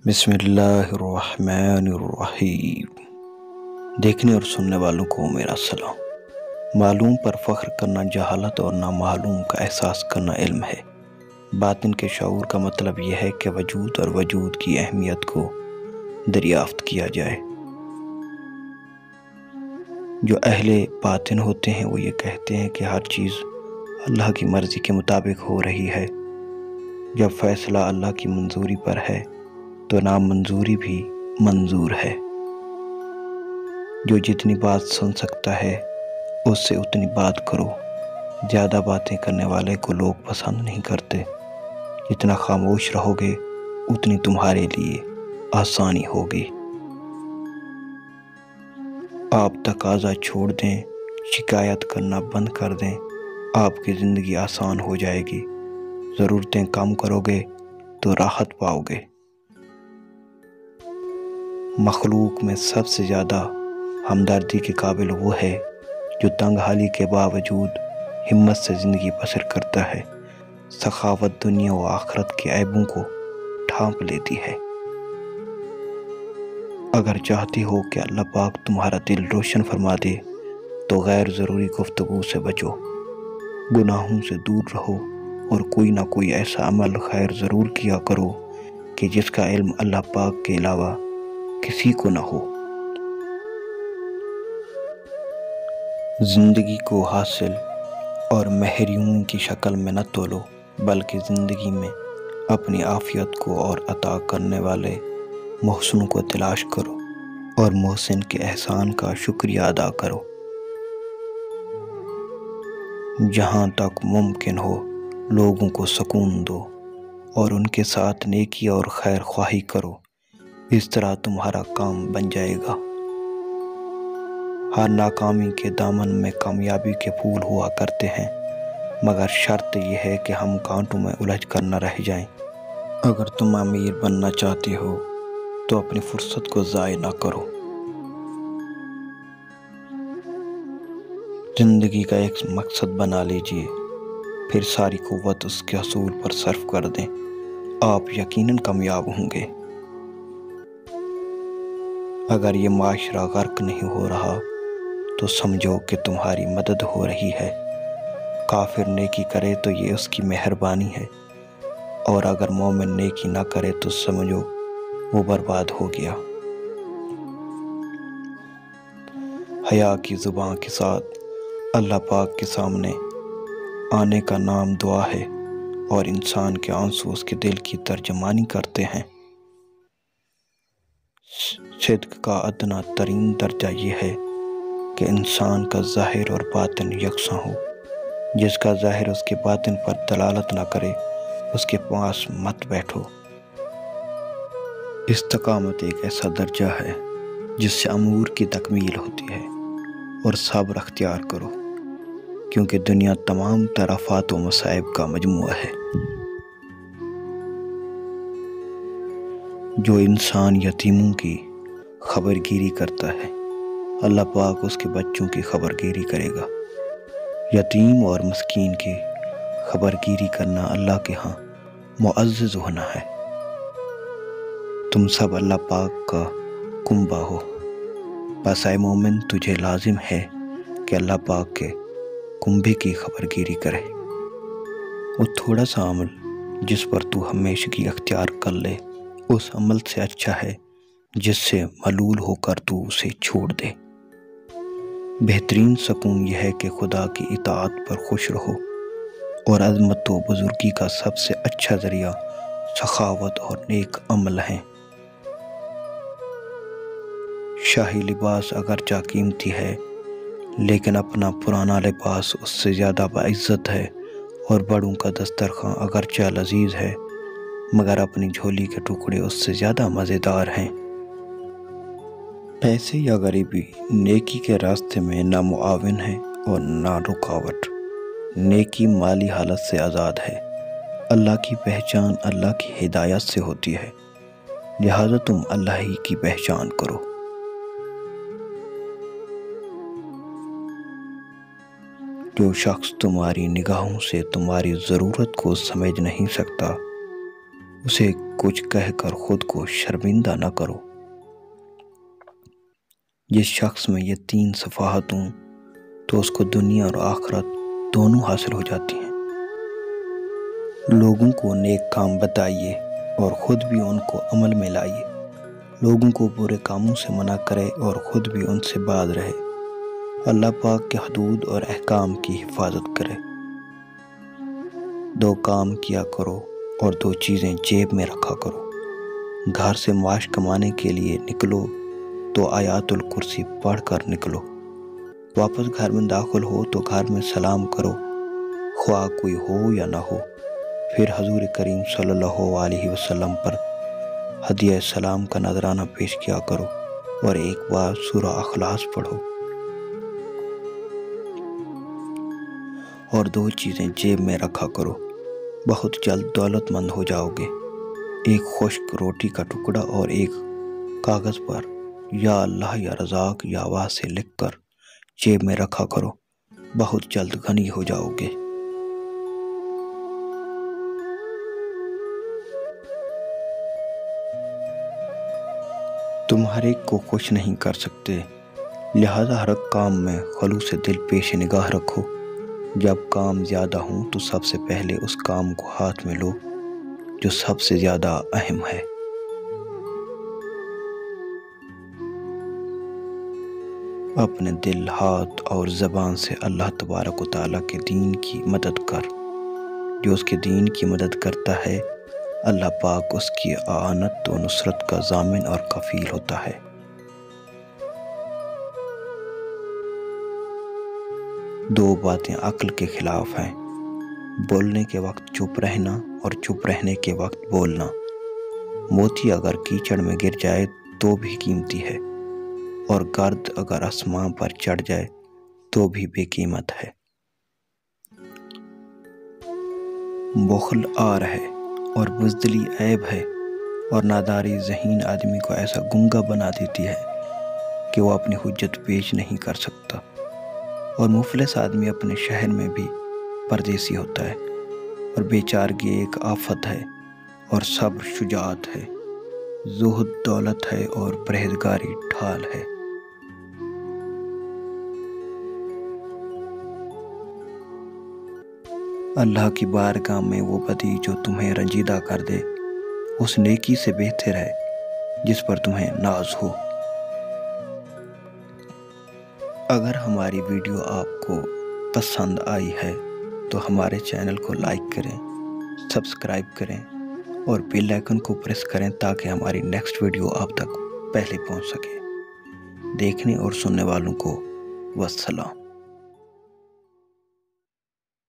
بسم اللہ الرحمن الرحیم۔ دیکھنے اور سننے والوں کو میرا سلام۔ معلوم پر فخر کرنا جہالت اور نامعلوم کا احساس کرنا علم ہے۔ باطن کے شعور کا مطلب یہ ہے کہ وجود اور وجود کی اہمیت کو دریافت کیا جائے۔ جو اہل باطن ہوتے ہیں وہ یہ کہتے ہیں کہ ہر چیز اللہ کی مرضی کے مطابق ہو رہی ہے۔ جب فیصلہ اللہ کی منظوری پر ہے تو نامنظوری بھی منظور ہے۔ جو جتنی بات سن سکتا ہے اس سے اتنی بات کرو۔ زیادہ باتیں کرنے والے کو لوگ پسند نہیں کرتے۔ جتنا خاموش رہو گے اتنی تمہارے لیے آسانی ہوگی۔ آپ تقاضا چھوڑ دیں، شکایت کرنا بند کر دیں، آپ کی زندگی آسان ہو جائے گی۔ ضرورتیں کم کرو گے تو راحت پاؤ گے۔ مخلوق میں سب سے زیادہ ہمدردی کے قابل وہ ہے جو تنگ حالی کے باوجود ہمت سے زندگی بسر کرتا ہے۔ سخاوت دنیا و آخرت کے عیبوں کو ڈھانپ لیتی ہے۔ اگر چاہتی ہو کہ اللہ پاک تمہارا دل روشن فرما دے تو غیر ضروری گفتگو سے بچو، گناہوں سے دور رہو اور کوئی نہ کوئی ایسا عمل خیر ضرور کیا کرو کہ جس کا علم اللہ پاک کے علاوہ کسی کو نہ ہو۔ زندگی کو حاصل اور محرومی کی شکل میں نہ تولو، بلکہ زندگی میں اپنی عافیت کو اور عطا کرنے والے محسن کو تلاش کرو اور محسن کے احسان کا شکریہ ادا کرو۔ جہاں تک ممکن ہو لوگوں کو سکون دو اور ان کے ساتھ نیکی اور خیر خواہی کرو، اس طرح تمہارا کام بن جائے گا۔ ہر ناکامی کے دامن میں کامیابی کے پھول ہوا کرتے ہیں، مگر شرط یہ ہے کہ ہم کانٹوں میں الجھ کر نہ رہ جائیں۔ اگر تم امیر بننا چاہتے ہو تو اپنی فرصت کو ضائع نہ کرو۔ زندگی کا ایک مقصد بنا لیجئے، پھر ساری قوت اس کے حصول پر صرف کر دیں، آپ یقیناً کامیاب ہوں گے۔ اگر یہ معاشرہ غرق نہیں ہو رہا تو سمجھو کہ تمہاری مدد ہو رہی ہے۔ کافر نیکی کرے تو یہ اس کی مہربانی ہے، اور اگر مومن نیکی نہ کرے تو سمجھو وہ برباد ہو گیا۔ حیا کی زبان کے ساتھ اللہ پاک کے سامنے آنے کا نام دعا ہے، اور انسان کے آنسو اس کے دل کی ترجمانی کرتے ہیں۔ صدق کا ادنیٰ ترین درجہ یہ ہے کہ انسان کا ظاہر اور باطن یکساں ہو۔ جس کا ظاہر اس کے باطن پر دلالت نہ کرے اس کے پاس مت بیٹھو۔ استقامت ایک ایسا درجہ ہے جس سے امور کی تکمیل ہوتی ہے، اور صبر اختیار کرو، کیونکہ دنیا تمام طرفات و مصائب کا مجموعہ ہے۔ جو انسان یتیموں کی خبر گیری کرتا ہے اللہ پاک اس کے بچوں کی خبر گیری کرے گا۔ یتیم اور مسکین کی خبر گیری کرنا اللہ کے ہاں معزز ہونا ہے۔ تم سب اللہ پاک کا کنبہ ہو، بس اے مومن تجھے لازم ہے کہ اللہ پاک کے کنبے کی خبر گیری کرے۔ وہ تھوڑا سا عمل جس پر تو ہمیشگی اختیار کر لے اس عمل سے اچھا ہے جس سے ملول ہو کر تو اسے چھوڑ دے۔ بہترین سکون یہ ہے کہ خدا کی اطاعت پر خوش رہو، اور عظمت و بزرگی کا سب سے اچھا ذریعہ سخاوت اور نیک عمل ہیں۔ شاہی لباس اگرچہ قیمتی ہے لیکن اپنا پرانا لباس اس سے زیادہ باعزت ہے، اور بڑوں کا دسترخوان اگرچہ لذیذ ہے مگر اپنی جھولی کے ٹکڑے اس سے زیادہ مزیدار ہیں۔ پیسے یا غریبی نیکی کے راستے میں نہ معاون ہے اور نہ رکاوٹ۔ نیکی مالی حالت سے آزاد ہے۔ اللہ کی پہچان اللہ کی ہدایت سے ہوتی ہے، لہذا تم اللہ ہی کی پہچان کرو۔ جو شخص تمہاری نگاہوں سے تمہاری ضرورت کو سمجھ نہیں سکتا اسے کچھ کہہ کر خود کو شرمندہ نہ کرو۔ جس شخص میں یہ 3 صفات ہوں تو اس کو دنیا اور آخرت دونوں حاصل ہو جاتی ہیں۔ لوگوں کو نیک کام بتائیے اور خود بھی ان کو عمل میں لائیے۔ لوگوں کو برے کاموں سے منع کرے اور خود بھی ان سے باز رہے۔ اللہ پاک کے حدود اور احکام کی حفاظت کرے۔ 2 کام کیا کرو اور 2 چیزیں جیب میں رکھا کرو۔ گھر سے معاش کمانے کے لیے نکلو تو آیات الکرسی پڑھ کر نکلو۔ واپس گھر میں داخل ہو تو گھر میں سلام کرو، خواہ کوئی ہو یا نہ ہو۔ پھر حضور کریم صلی اللہ علیہ وسلم پر ہدیہ سلام کا نذرانہ پیش کیا کرو اور ایک بار سورہ اخلاص پڑھو۔ اور 2 چیزیں جیب میں رکھا کرو، بہت جلد دولت مند ہو جاؤ گے۔ ایک خشک روٹی کا ٹکڑا اور ایک کاغذ پر یا اللہ یا رزاق یا واسع لکھ کر جیب میں رکھا کرو، بہت جلد غنی ہو جاؤ گے۔ تم ہر ایک کو خوش نہیں کر سکتے، لہذا ہر کام میں خلوص دل پیش نگاہ رکھو۔ جب کام زیادہ ہوں تو سب سے پہلے اس کام کو ہاتھ میں لو جو سب سے زیادہ اہم ہے۔ اپنے دل، ہاتھ اور زبان سے اللہ تبارک و تعالیٰ کے دین کی مدد کر۔ جو اس کے دین کی مدد کرتا ہے، اللہ پاک اس کی اعانت و نصرت کا ضامن اور کفیل ہوتا ہے۔ دو باتیں عقل کے خلاف ہیں، بولنے کے وقت چپ رہنا اور چپ رہنے کے وقت بولنا۔ موتی اگر کیچڑ میں گر جائے تو بھی قیمتی ہے، اور گرد اگر آسمان پر چڑھ جائے تو بھی بے قیمت ہے۔ بخل عار ہے اور بزدلی عیب ہے، اور ناداری ذہین آدمی کو ایسا گنگا بنا دیتی ہے کہ وہ اپنی حجت پیش نہیں کر سکتا، اور مفلس آدمی اپنے شہر میں بھی پردیسی ہوتا ہے، اور بیچارگی ایک آفت ہے اور صبر شجاعت ہے، زہد دولت ہے اور پرہیزگاری ڈھال ہے۔ اللہ کی بارگاہ میں وہ بدی جو تمہیں رنجیدہ کر دے اس نیکی سے بہتر ہے جس پر تمہیں ناز ہو۔ اگر ہماری ویڈیو آپ کو پسند آئی ہے تو ہمارے چینل کو لائک کریں، سبسکرائب کریں اور بیل آئیکن کو پریس کریں تاکہ ہماری نیکسٹ ویڈیو آپ تک پہلے پہنچ سکے۔ دیکھنے اور سننے والوں کو والسلام۔